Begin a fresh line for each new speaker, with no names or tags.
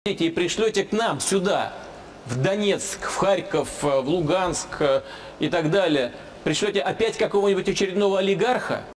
и пришлете к нам сюда, в Донецк, в Харьков, в Луганск и так далее, пришлете опять какого-нибудь очередного олигарха?